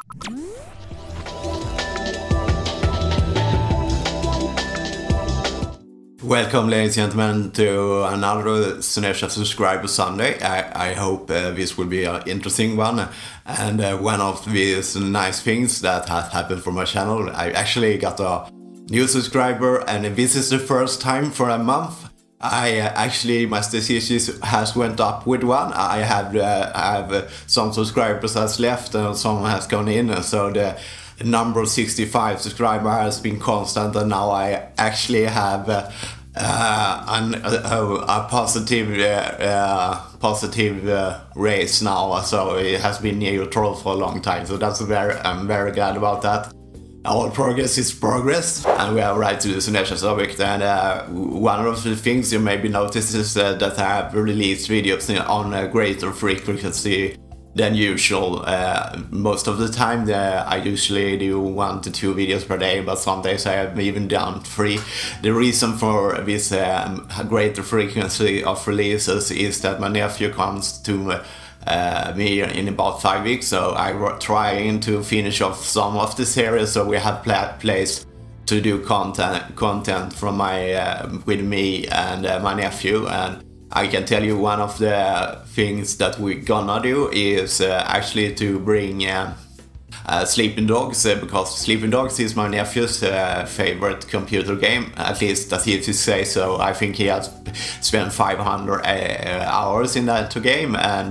Welcome, ladies and gentlemen, to another Synertia Subscriber Sunday. I hope this will be an interesting one. And one of these nice things that has happened for my channel, I actually got a new subscriber, and this is the first time for a month. Actually, my statistics has went up with one. I have some subscribers has left and some has gone in, so the number of 65 subscribers has been constant, and now I actually have a positive race now, so it has been neutral for a long time, so I'm very glad about that. All progress is progress, and we are right to the Synertia subject. And one of the things you maybe noticed is that I have released videos on a greater frequency than usual. Most of the time I usually do 1 to 2 videos per day, but some days I have even done 3. The reason for this greater frequency of releases is that my nephew comes to me in about 5 weeks, so I'm trying to finish off some of the series, so we have place to do content from with me and my nephew. And I can tell you one of the things that we're gonna do is actually to bring Sleeping Dogs, because Sleeping Dogs is my nephew's favorite computer game, at least that he say so. I think he has spent 500 hours in that game, and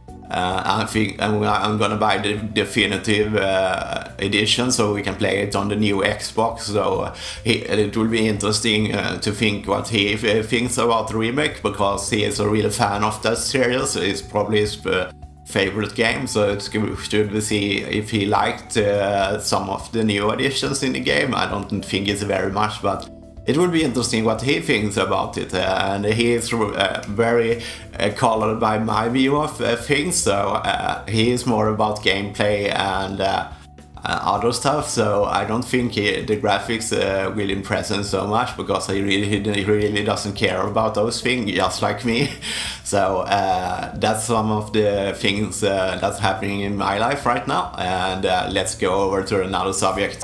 I think I'm gonna buy the definitive edition so we can play it on the new Xbox. So it will be interesting to think what he thinks about the remake, because he is a real fan of that series. It's probably his favorite game, so it's good to see if he liked some of the new additions in the game. I don't think it's very much, but it will be interesting what he thinks about it, and he is very colored by my view of things, so he is more about gameplay and other stuff, so I don't think the graphics will impress him so much, because he really doesn't care about those things, just like me. So that's some of the things that's happening in my life right now, and let's go over to another subject.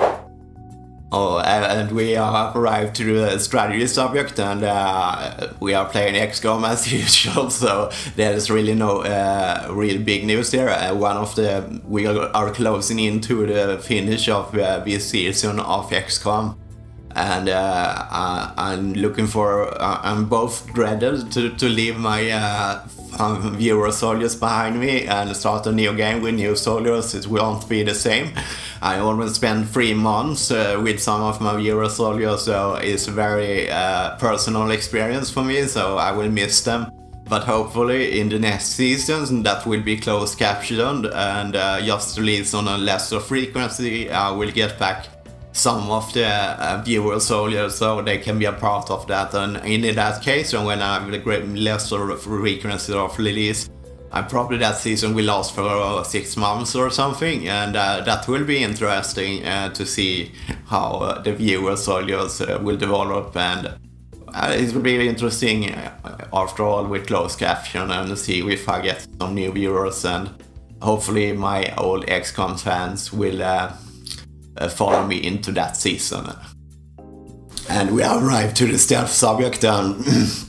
Oh, and we have arrived to the strategy subject, and we are playing XCOM as usual, so there's really no real big news there. We are closing into the finish of this season of XCOM, and I'm both dreaded to leave my viewer soldiers behind me and start a new game with new soldiers. It won't be the same. I always spend 3 months with some of my viewer soldiers, so it's a very personal experience for me, so I will miss them. But hopefully in the next season that will be closed captioned and just released on a lesser frequency, I will get back some of the viewer soldiers so they can be a part of that. And in that case, when I have the lesser frequency of release, probably that season will last for 6 months or something, and that will be interesting to see how the viewer soldiers will develop, and it will be interesting after all with closed caption, and see if I get some new viewers, and hopefully my old XCOM fans will follow me into that season. And we arrived to the stealth subject, and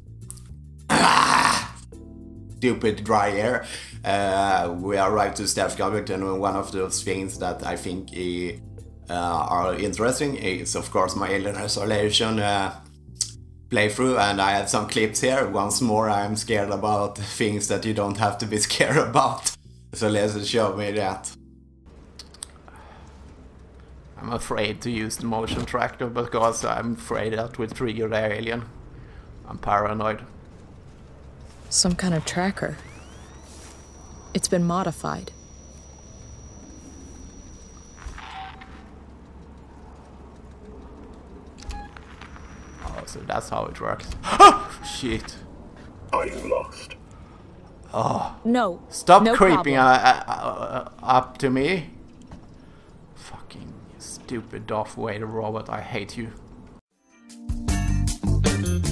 stupid dry air. We arrived to stealth subject, and one of those things that I think are interesting is of course my Alien Isolation playthrough, and I have some clips here. Once more, I'm scared about things that you don't have to be scared about, so let's show me that. I'm afraid to use the motion tracker because I'm afraid that will trigger the alien. I'm paranoid. Some kind of tracker. It's been modified. Oh, so that's how it works. Oh, shit. Are you lost? Oh. No. Stop no creeping up to me. Fucking stupid Darth Vader robot, I hate you.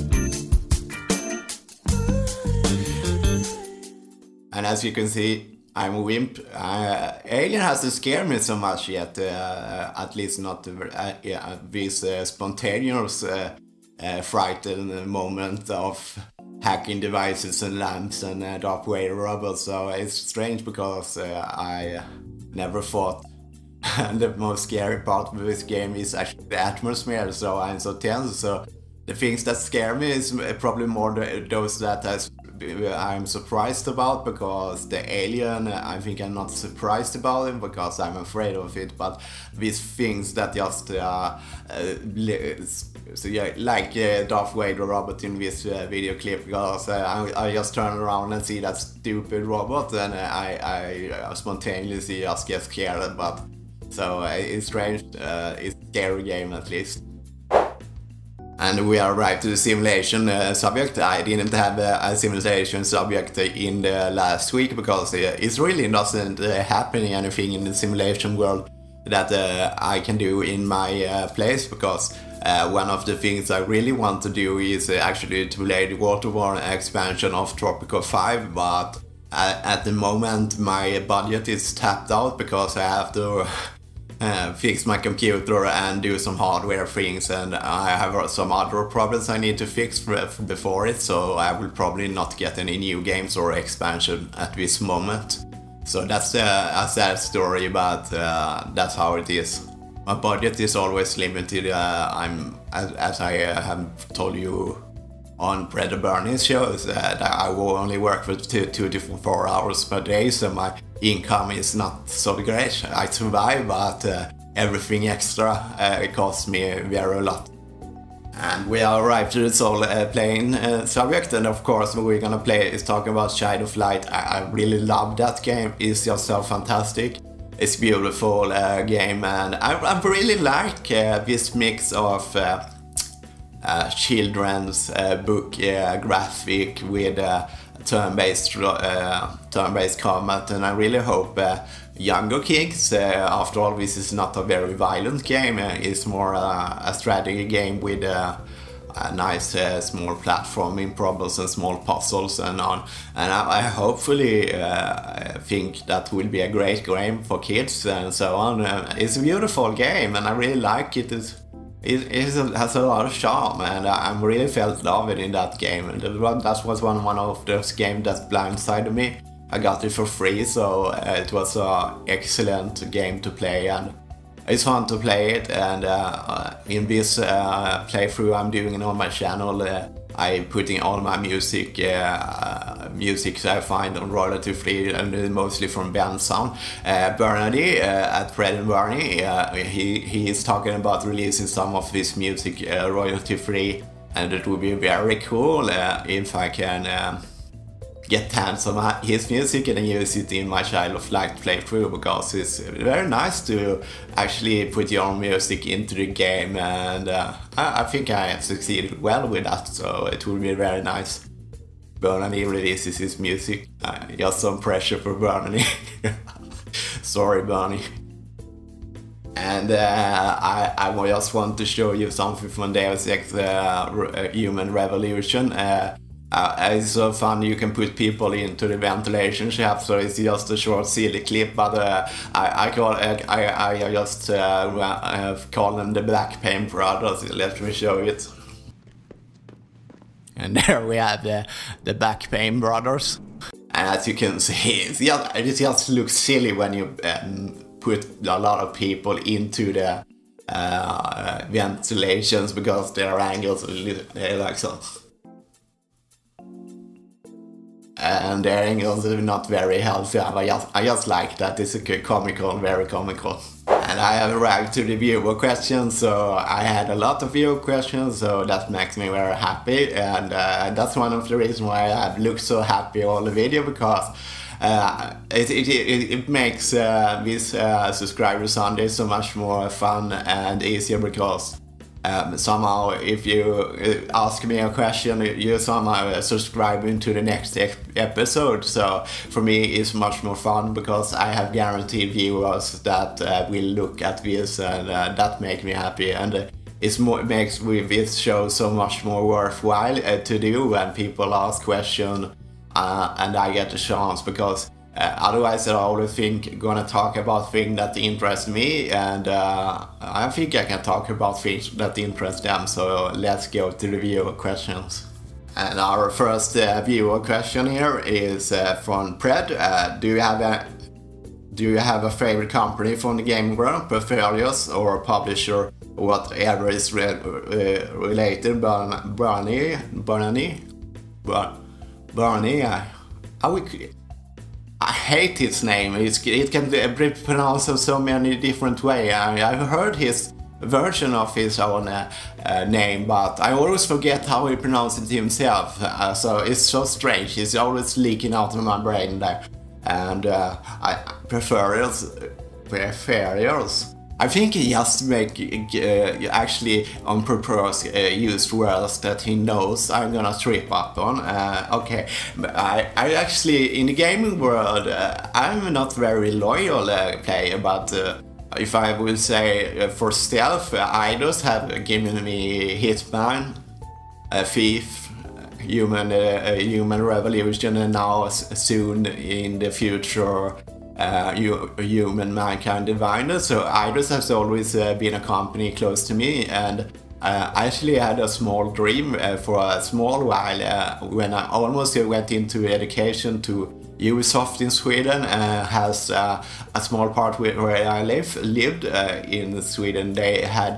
And as you can see, I'm a wimp. Alien hasn't scared me so much yet, at least not this spontaneous frightened moment of hacking devices and lamps and Darth Vader robots. So it's strange because I never thought the most scary part of this game is actually the atmosphere, so I'm so tense. So the things that scare me is probably more those that I'm surprised about, because the alien, I think I'm not surprised about it because I'm afraid of it, but these things that just so yeah, like Darth Vader robot in this video clip, because I just turn around and see that stupid robot and I spontaneously just get scared. But so it's strange, it's a scary game at least. And we arrived to the simulation subject. I didn't have a simulation subject in the last week because it really doesn't happen anything in the simulation world that I can do in my place, because one of the things I really want to do is actually to play the Waterworld expansion of Tropico 5, but at the moment my budget is tapped out because I have to fix my computer and do some hardware things, and I have some other problems I need to fix before it, so I will probably not get any new games or expansion at this moment. So that's a sad story, but that's how it is. My budget is always limited. As I have told you on Bread and Bernie's shows, that I will only work for 2 to 4 hours per day, so my income is not so great. I survive, but everything extra costs me very a lot. And we are arrived to the Soul playing subject, and of course we're gonna talk about Child of Light. I really love that game. It's just so fantastic. It's a beautiful game, and I really like this mix of children's book graphic with turn-based combat, and I really hope younger kids, after all this is not a very violent game, it's more a strategy game with a nice small platforming problems and small puzzles and on, and I hopefully think that will be a great game for kids and so on. It's a beautiful game and I really like it. It has a lot of charm, and I really felt love it in that game. And that was one of those games that blindsided me. I got it for free, so it was an excellent game to play, and it's fun to play it. And in this playthrough I'm doing on my channel, I put in all my music I find on royalty free, and mostly from Bensound. Bernardy at Bread and Bernie, he is talking about releasing some of his music royalty free, and it would be very cool if I can get hands on his music and use it in my Child of Light playthrough, because it's very nice to actually put your own music into the game, and I think I have succeeded well with that, so it will be very nice. Bernardy releases his music. Just some pressure for Bernardy. Sorry, Bernie. And I just want to show you something from Deus Ex Human Revolution. It's so fun, you can put people into the ventilation shaft, so it's just a short silly clip, but I just call them the Black Pain Brothers. Let me show it. And there we have the Back Pain Brothers. And as you can see, it just looks silly when you put a lot of people into the ventilations, because their angles are like so. And their angles are not very healthy. I just like that. It's a comical, very comical. And I have arrived to the viewer questions, so I had a lot of viewer questions, so that makes me very happy, and that's one of the reasons why I have looked so happy all the video, because it makes this Subscriber Sunday so much more fun and easier, because somehow if you ask me a question, you somehow subscribe into the next episode. So for me it's much more fun, because I have guaranteed viewers that will look at this, and that makes me happy, and it makes this show so much more worthwhile to do when people ask questions and I get a chance, because Otherwise, I always gonna talk about things that interest me, and I think I can talk about things that interest them. So let's go to the viewer questions. And our first viewer question here is from Pred. Do you have a favorite company from the game world, portfolios or publisher, whatever is related? Bernie. I hate his name. It can be pronounced in so many different ways. I've heard his version of his own name, but I always forget how he pronounced it himself. So it's so strange. It's always leaking out of my brain there. And I preferials. I think he just actually on purpose used words that he knows I'm gonna trip up on. Okay, but I actually in the gaming world I'm not very loyal player, but if I will say for stealth, Eidos have given me Hitman, Thief, Human Revolution, and now soon in the future Human Mankind Divided. So Eidos has always been a company close to me, and I actually had a small dream for a small while when I almost went into education to Ubisoft in Sweden. Has a small part where I lived in Sweden. They had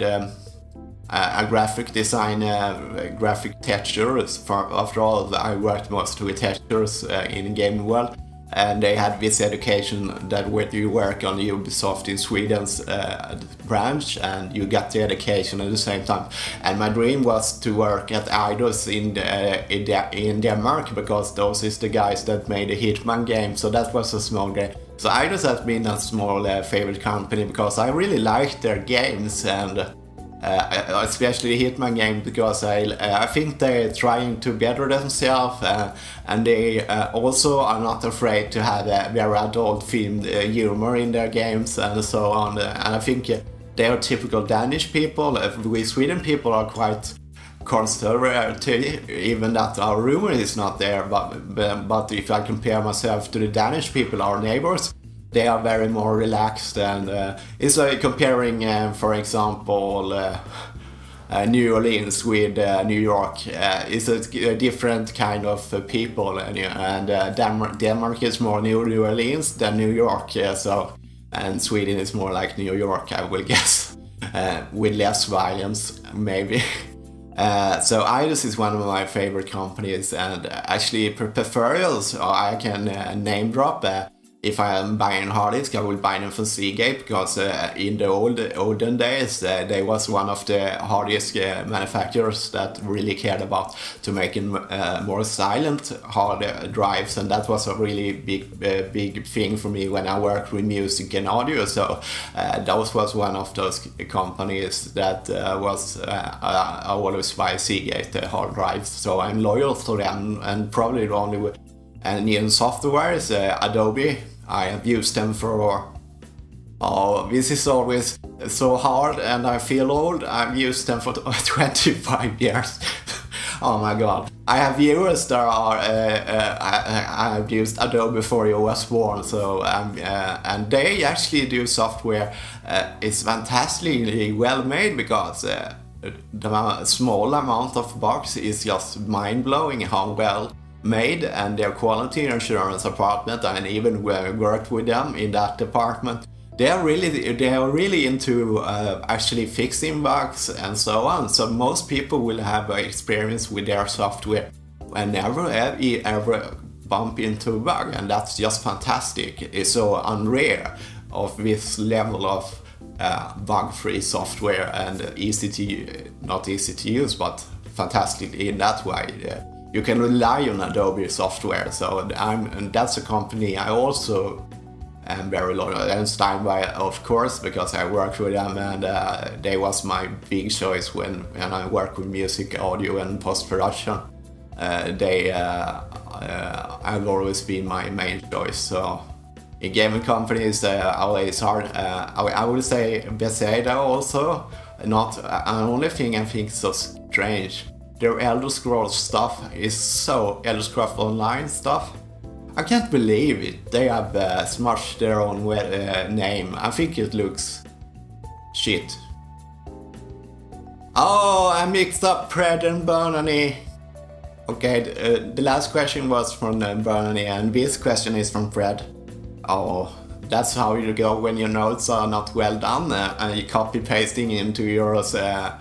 a graphic design, graphic textures. After all, I worked most with textures in the gaming world. And they had this education that when you work on Ubisoft in Sweden's branch, and you got the education at the same time. And my dream was to work at Eidos in Denmark, because those is the guys that made the Hitman game. So that was a small game. So Eidos has been a small favorite company because I really like their games, and especially the Hitman game, because I think they're trying to better themselves, and they also are not afraid to have a very adult themed humor in their games and so on. And I think they are typical Danish people. We Sweden people are quite conservative, even that our rumor is not there, but if I compare myself to the Danish people, our neighbors, they are very more relaxed, and it's like comparing, for example, New Orleans with New York. It's a different kind of people, and Denmark is more New Orleans than New York. And Sweden is more like New York, I will guess, with less violence, maybe. So Eidos is one of my favorite companies, and actually peripherals I can name drop. If I am buying hard disk, I will buy them from Seagate, because in the olden days they was one of the hard disk manufacturers that really cared about to making more silent hard drives, and that was a really big thing for me when I worked with music and audio. So those was one of those companies that was I always buy Seagate hard drives. So I'm loyal to them, and probably the only way. And in software is Adobe. I have used them for, this is always so hard and I feel old. I've used them for 25 years. Oh my god. I have viewers that are, I've used Adobe before I was born, so, and they actually do software. It's fantastically well made, because the small amount of bugs is just mind-blowing how well made, and their quality assurance department, and even worked with them in that department. They are really into actually fixing bugs and so on. So most people will have experience with their software and never ever bump into a bug, and that's just fantastic. It's so unrare of this level of bug-free software, and not easy to use, but fantastic in that way. You can rely on Adobe software, so and that's a company I also am very loyal. And Steinway, of course, because I worked with them, and they was my big choice when I work with music, audio, and post-production. They have always been my main choice. So in gaming companies, always hard. I would say Bethesda also. Not an only thing I think so strange. Their Elder Scrolls stuff is so Elder Scrolls Online stuff. I can't believe it. They have smushed their own name. I think it looks shit. Oh, I mixed up Pred and Bernani. Okay, the last question was from Bernani and this question is from Pred. Oh, that's how you go when your notes are not well done and you copy pasting into yours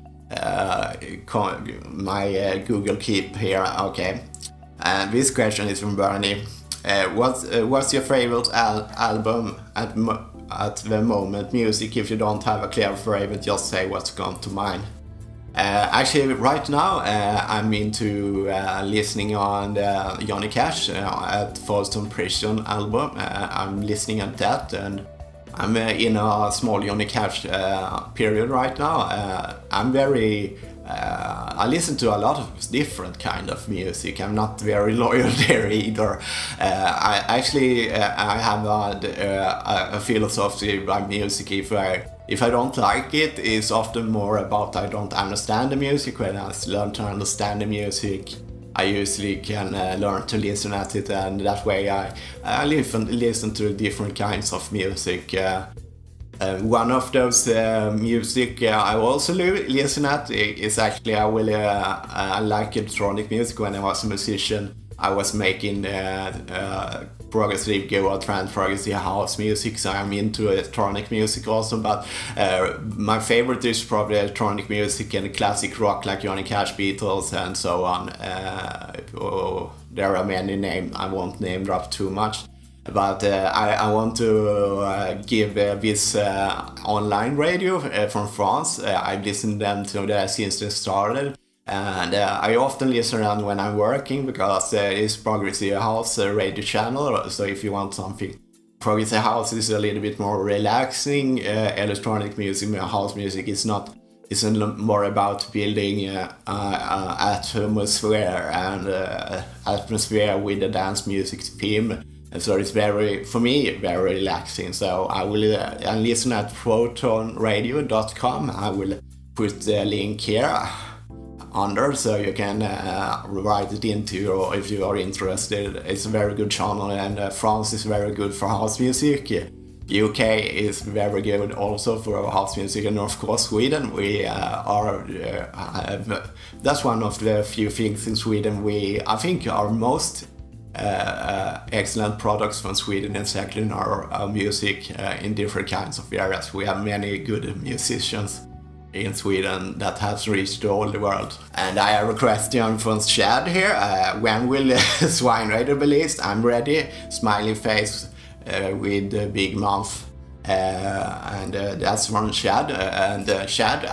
my Google Keep here. Okay, and this question is from Bernie. What's your favorite album at the moment? Music, if you don't have a clear favorite, just say what's come to mind. Actually, right now I'm into listening on Johnny Cash at Folsom Prison album. I'm listening at that, and I'm in a small Johnny Cash period right now. I'm very I listen to a lot of different kind of music. I'm not very loyal there either. I have a philosophy about music. If I don't like it, it's often more about I don't understand the music. When I learn to understand the music, I usually can learn to listen at it, and that way I listen to different kinds of music. One of those music I also listen at is actually I like electronic music. When I was a musician, I was making progressive go trance, progressive house music, so I'm into electronic music also, but my favorite is probably electronic music and classic rock like Johnny Cash, Beatles and so on. There are many names, I won't name drop too much, but I want to give this online radio from France. I've listened to them since they started. And I often listen around when I'm working because it's Progressive House radio channel, so if you want something Progressive House is a little bit more relaxing. Electronic music, house music isn't more about building atmosphere and atmosphere with the dance music theme. And so it's for me very relaxing. So I will listen at protonradio.com. I will put the link here under, so you can write it into, or if you are interested. It's a very good channel, and France is very good for house music. UK is very good also for house music, and of course Sweden. We that's one of the few things in Sweden I think our most excellent products from Sweden is actually our music in different kinds of areas. We have many good musicians in Sweden that has reached all the world. And I have a question from Chad here. When will Swine Radio be released? I'm ready. Smiley face with a big mouth. And that's from Chad. Chad,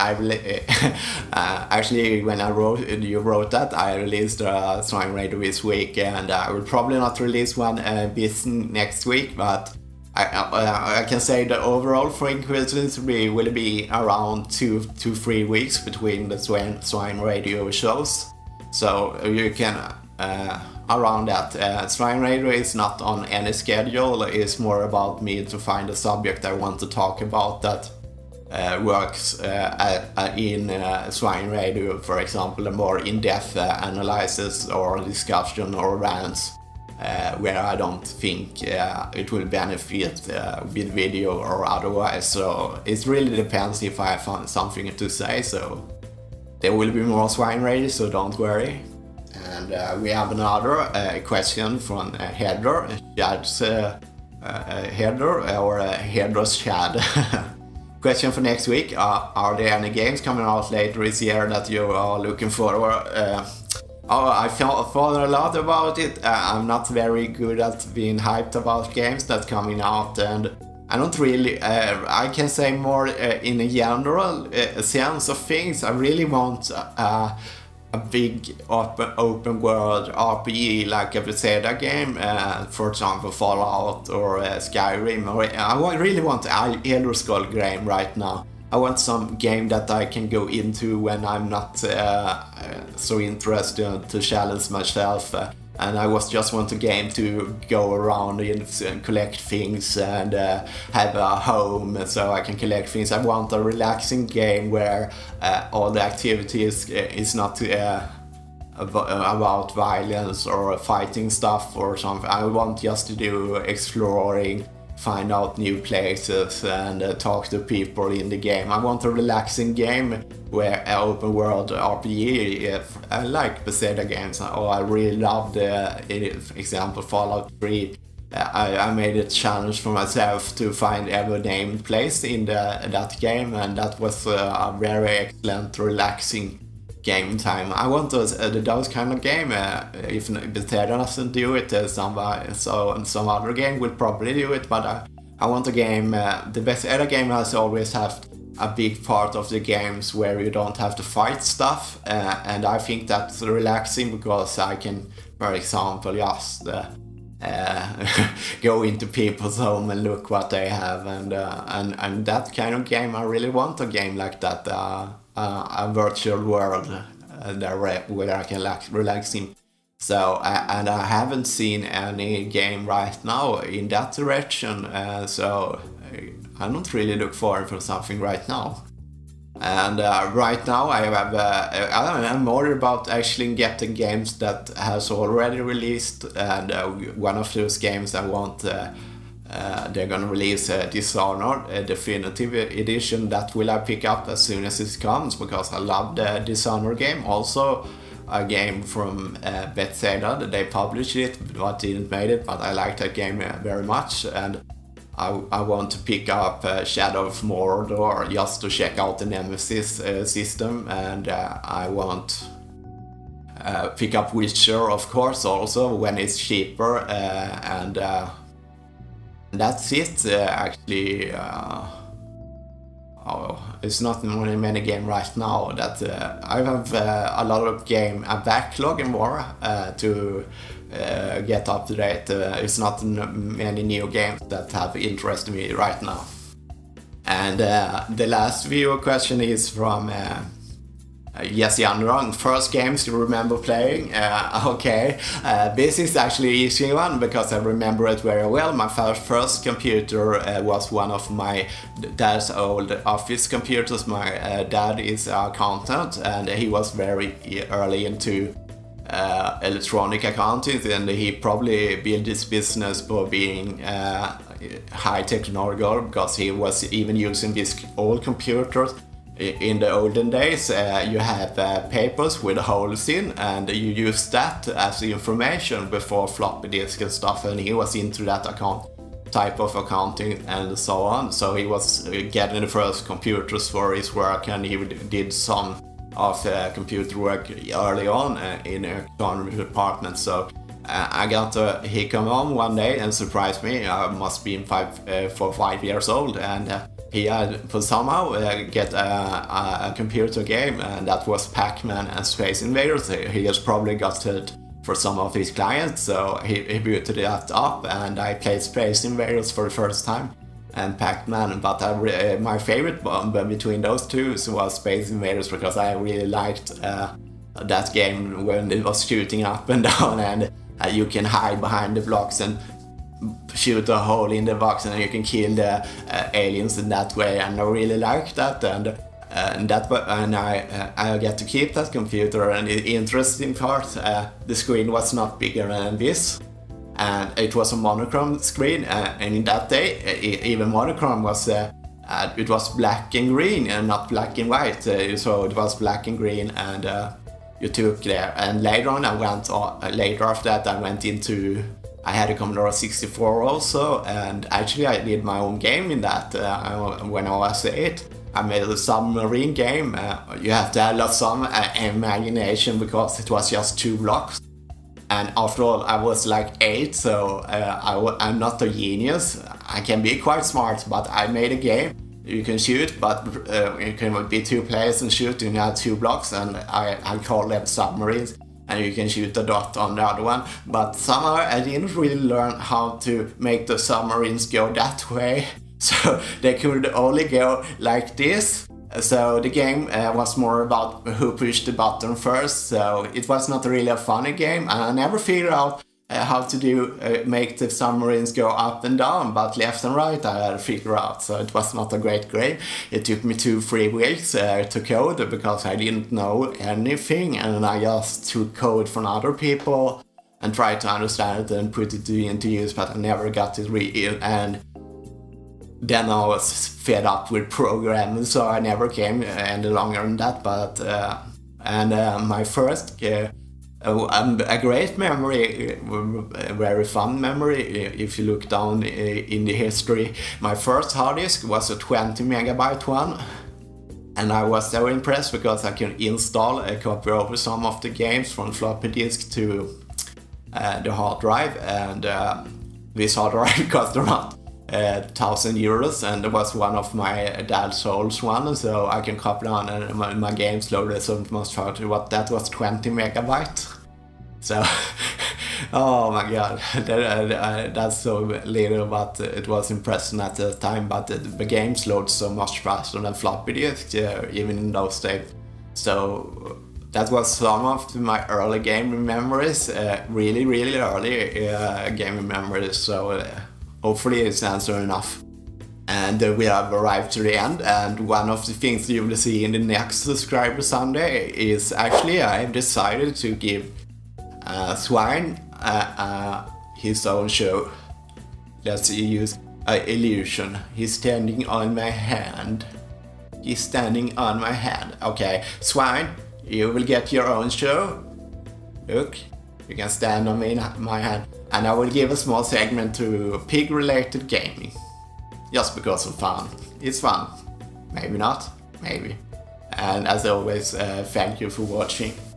actually when you wrote that, I released Swine Radio this week, and I will probably not release one this next week, but I can say the overall frequency will be around 2 to 3 weeks between the Swine Radio shows. So you can, around that. Swine Radio is not on any schedule, it's more about me to find a subject I want to talk about that works in Swine Radio, for example, a more in-depth analysis or discussion or rants. Where I don't think it will benefit with video or otherwise, so it really depends if I find something to say. So there will be more Swine Radio, so don't worry. And we have another question from Heather, Chad's Heather, or Heather's Chad. Question for next week: are there any games coming out later this year that you are looking forward? I thought a lot about it. I'm not very good at being hyped about games that coming out, and I don't really. I can say more in a general sense of things. I really want a big open world RPG like a Bethesda game, for example Fallout or Skyrim. I really want an Elder Scrolls game right now. I want some game that I can go into when I'm not so interested to challenge myself. And I just want a game to go around and collect things and have a home so I can collect things. I want a relaxing game where all the activities is not about violence or fighting stuff or something. I want just to do exploring, find out new places and talk to people in the game. I want a relaxing game where open world RPG. I like Bethesda games. I really love the example Fallout 3. I made a challenge for myself to find every named place in that game, and that was a very excellent, relaxing game time. I want those kind of game. If Bethesda doesn't do it, some other game will probably do it. But I want a game. The Bethesda game has always had a big part of the games where you don't have to fight stuff, and I think that's relaxing because I can, for example, just go into people's home and look what they have, and that kind of game. I really want a game like that. A virtual world where I can relax in. So, and I haven't seen any game right now in that direction, so I don't really look forward for something right now. And right now I'm more about actually getting games that has already released, and one of those games I want, they're gonna release Dishonored Definitive Edition. That will I pick up as soon as it comes, because I love the Dishonored game. Also a game from Bethesda, they published it but didn't make it, but I like that game very much, and I want to pick up Shadow of Mordor just to check out the Nemesis system, and I want pick up Witcher, of course, also when it's cheaper, and that's it actually. It's not many games right now that I have a lot of a backlog and more to get up to date. It's not many new games that have interested me right now. And the last viewer question is from Jesse Underong. First games you remember playing? Okay, this is actually an easy one because I remember it very well. My first computer was one of my dad's old office computers. My dad is an accountant, and he was very early into electronic accounting, and he probably built his business by being high technological, because he was even using these old computers. In the olden days, you had papers with holes in, and you used that as information before floppy disk and stuff, and he was into that type of accounting and so on. So he was getting the first computers for his work, and he did some of computer work early on in the economic department. So he came home one day and surprised me. I must be 5 years old, and he had for somehow get a computer game, and that was Pac-Man and Space Invaders. He has probably got it for some of his clients, so he booted that up, and I played Space Invaders for the first time and Pac-Man. But my favorite one between those two was Space Invaders, because I really liked that game when it was shooting up and down, and you can hide behind the blocks and shoot a hole in the box, and you can kill the aliens in that way, and I really like that. And I get to keep that computer. And the interesting part, the screen was not bigger than this, and it was a monochrome screen, and in that day even monochrome was it was black and green and not black and white, so it was black and green, and you took there. And later on later after that I went into, I had a Commodore 64 also, and actually I did my own game in that when I was 8. I made a submarine game. You have to have some imagination, because it was just 2 blocks. And after all, I was like 8, so I'm not a genius. I can be quite smart, but I made a game. You can shoot, but it can be 2 players and shoot, and you have 2 blocks, and I call them submarines. And you can shoot a dot on the other one. But somehow I didn't really learn how to make the submarines go that way. So they could only go like this. So the game was more about who pushed the button first. So it was not really a funny game. And I never figured out how to do make the submarines go up and down, but left and right I had to figure out, so it was not a great game. It took me 2-3 weeks to code because I didn't know anything, and I just took code from other people and tried to understand it and put it into use, but I never got it and then I was fed up with programming, so I never came any longer than that. But my first a great memory, a very fun memory, if you look down in the history. My first hard disk was a 20 megabyte one, and I was so impressed because I can install a copy over some of the games from floppy disk to the hard drive, and this hard drive cost around €1,000, and it was one of my dad's old ones, so I can copy down and my games loaded, so it must try to what that was 20 megabytes. So oh my god, that's so little, but it was impressive at the time. But the games load so much faster than floppy disk, even in those days. So that was some of my early gaming memories, really early gaming memories. So hopefully it's answer enough. And we have arrived to the end, and one of the things you will see in the next Subscriber Sunday is actually I have decided to give Swine his own show. Let's use illusion. He's standing on my hand. He's standing on my hand. Okay, Swine, you will get your own show. Look, you can stand on my hand. And I will give a small segment to pig-related gaming. Just because of fun. It's fun. Maybe not, maybe. And as always, thank you for watching.